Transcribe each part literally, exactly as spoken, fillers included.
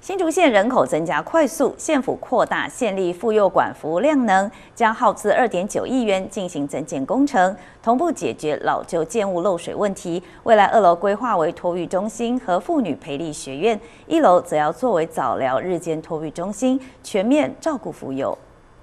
新竹县人口增加快速，县府扩大县立妇幼馆服务量能，将耗资二点九亿元进行增建工程，同步解决老旧建物漏水问题。未来二楼规划为托育中心和妇女培力学院，一楼则要作为早疗日间托育中心，全面照顾妇幼。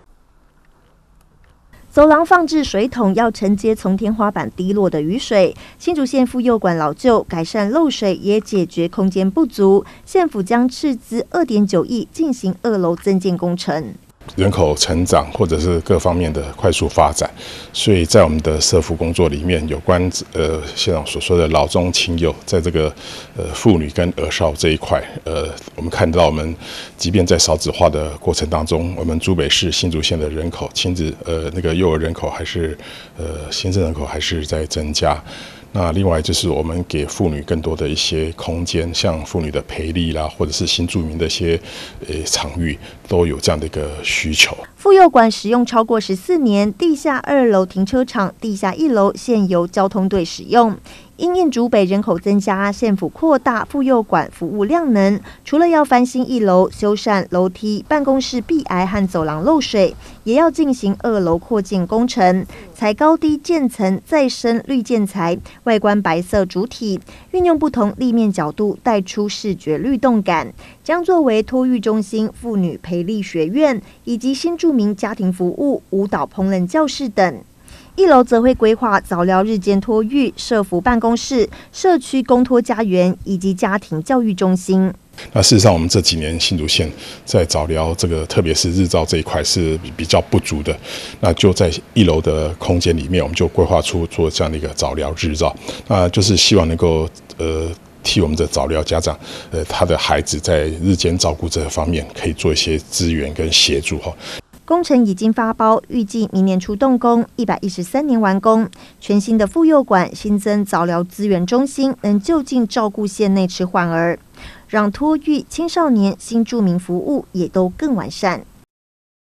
走廊放置水桶，要承接从天花板滴落的雨水。新竹县妇幼馆老旧，改善漏水，也解决空间不足。县府将斥资二点九亿进行二楼增建工程。 人口成长或者是各方面的快速发展，所以在我们的社福工作里面，有关呃县长所说的老中青幼，在这个呃妇女跟儿少这一块，呃，我们看到我们即便在少子化的过程当中，我们竹北市新竹县的人口亲子呃那个幼儿人口还是呃新生人口还是在增加。 那另外就是我们给妇女更多的一些空间，像妇女的培力啦，或者是新住民的一些呃场域，都有这样的一个需求。 妇幼馆使用超过十四年，地下二楼停车场、地下一楼现由交通队使用。 因应竹北人口增加，县府扩大妇幼馆服务量能，除了要翻新一楼、修缮楼梯、办公室壁癌和走廊漏水，也要进行二楼扩建工程，采高低渐层再生绿建材，外观白色主体，运用不同立面角度带出视觉律动感，将作为托育中心、妇女培力学院以及新住民家庭服务、舞蹈烹饪教室等。 一楼则会规划早疗日间托育、社福办公室、社区公托家园以及家庭教育中心。 那事实上，我们这几年新竹县在早疗这个，特别是日照这一块是比较不足的。那就在一楼的空间里面，我们就规划出做这样的一个早疗日照，那就是希望能够呃。 替我们的早疗家长，呃，他的孩子在日间照顾这方面可以做一些支援跟协助哈。 工程已经发包，预计明年初动工，一百一十三年完工。全新的妇幼馆新增早疗资源中心，能就近照顾县内迟缓儿，让托育、青少年、新住民服务也都更完善。